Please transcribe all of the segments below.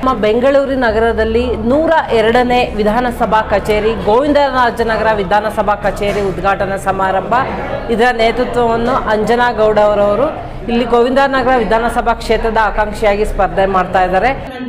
ನಮ್ಮ ಬೆಂಗಳೂರು ನಗರದಲ್ಲಿ 102ನೇ ವಿಧಾನಸಭಾ ಕಚೇರಿ ಗೋವಿಂದರಾಜ ನಗರ ವಿಧಾನಸಭಾ ಕಚೇರಿ ಉದ್ಘಾಟನಾ ಸಮಾರಂಭ. ಇದರ ನೇತೃತ್ವವನ್ನು ಅಂಜನಾ ಗೌಡ ಅವರವರು ಇಲ್ಲಿ ಗೋವಿಂದರಾಜ ನಗರ ವಿಧಾನಸಭಾ ಕ್ಷೇತ್ರದ ಆಕಾಂಕ್ಷಿಯಾಗಿ ಸ್ಪರ್ಧೆ ಮಾಡ್ತಾ ಇದ್ದಾರೆ.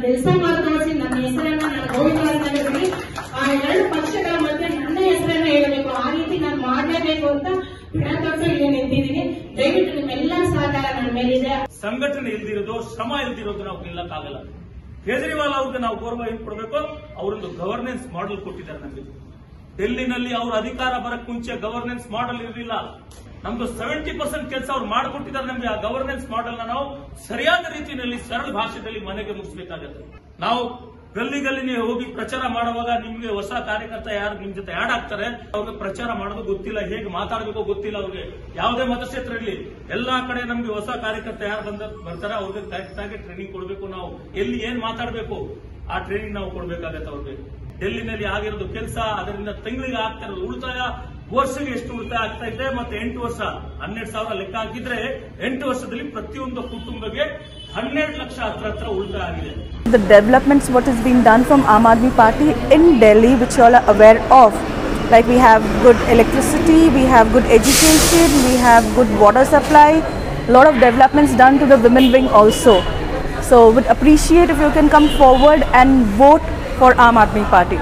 ಸಂಘಟನೆ ಇಲ್ದಿರೋದು, ಶ್ರಮ ಇಲ್ದಿರೋದು ನಾವು ನಿಲ್ಲಕ್ಕಾಗಲ್ಲ. ಕೇಜ್ರಿವಾಲ್ ಅವ್ರಿಗೆ ನಾವು ಗೌರವ ಏನು ಕೊಡಬೇಕು? ಅವರೊಂದು ಗವರ್ನೆನ್ಸ್ ಮಾಡೆಲ್ ಕೊಟ್ಟಿದ್ದಾರೆ ನಮಗೆ. ಡೆಲ್ಲಿನಲ್ಲಿ ಅವ್ರ ಅಧಿಕಾರ ಬರಕ್ ಮುಂಚೆ ಗವರ್ನೆನ್ಸ್ ಮಾಡೆಲ್ ಇರಲಿಲ್ಲ. ನಮ್ದು 70% ಕೆಲಸ ಅವ್ರು ಮಾಡಿಕೊಟ್ಟಿದ್ದಾರೆ ನಮಗೆ. ಆ ಗವರ್ನೆನ್ಸ್ ಮಾಡೆಲ್ ನಾವು ಸರಿಯಾದ ರೀತಿಯಲ್ಲಿ ಸರಳ ಭಾಷೆಯಲ್ಲಿ ಮನೆಗೆ ಮುಗಿಸಬೇಕಾಗುತ್ತೆ. ನಾವು ಗಲ್ಲಿ ಗಲ್ಲಿನೇ ಹೋಗಿ ಪ್ರಚಾರ ಮಾಡುವಾಗ ನಿಮ್ಗೆ ಹೊಸ ಕಾರ್ಯಕರ್ತ ಯಾರು ನಿಮ್ ಜೊತೆ ಆಡ್ ಆಗ್ತಾರೆ, ಅವ್ರಿಗೆ ಪ್ರಚಾರ ಮಾಡೋದು ಗೊತ್ತಿಲ್ಲ, ಹೇಗೆ ಮಾತಾಡಬೇಕು ಗೊತ್ತಿಲ್ಲ. ಅವ್ರಿಗೆ ಯಾವುದೇ ಮತಕ್ಷೇತ್ರ ಇರಲಿ, ಎಲ್ಲಾ ಕಡೆ ನಮ್ಗೆ ಹೊಸ ಕಾರ್ಯಕರ್ತ ಯಾರು ಬರ್ತಾರೆ ಅವ್ರಿಗೆ ಕರೆಕ್ಟ್ ಆಗಿ ಟ್ರೈನಿಂಗ್ ಕೊಡಬೇಕು. ನಾವು ಎಲ್ಲಿ ಏನ್ ಮಾತಾಡಬೇಕು ಆ ಟ್ರೈನಿಂಗ್ ನಾವು ಕೊಡಬೇಕಾಗತ್ತೆ ಅವ್ರಿಗೆ. ಡೆಲ್ಲಿನಲ್ಲಿ ಆಗಿರೋದು ಕೆಲಸ, ಅದರಿಂದ ತಿಂಗಳಿಗೆ ಆಗ್ತಾ ಇರೋದು ಉಳಿತಾಯ, ವರ್ಷಕ್ಕೆ ಎಷ್ಟು ಉಳಿತಾಯ ಆಗ್ತಾ ಇದೆ, ಮತ್ತೆ 8 ವರ್ಷ 12,000 ಲೆಕ್ಕ ಹಾಕಿದ್ರೆ 8 ವರ್ಷದಲ್ಲಿ ಪ್ರತಿಯೊಂದು ಕುಟುಂಬಕ್ಕೆ 12 ಲಕ್ಷ ಹತ್ರ ಉಳಿತಾಯ ಆಗಿದೆ. The developments what is being done from Aam Aadmi Party in Delhi, which you all are aware of, like we have good electricity, we have good education, we have good water supply, lot of developments done to the women wing also. So would appreciate if you can come forward and vote for Aam Aadmi Party.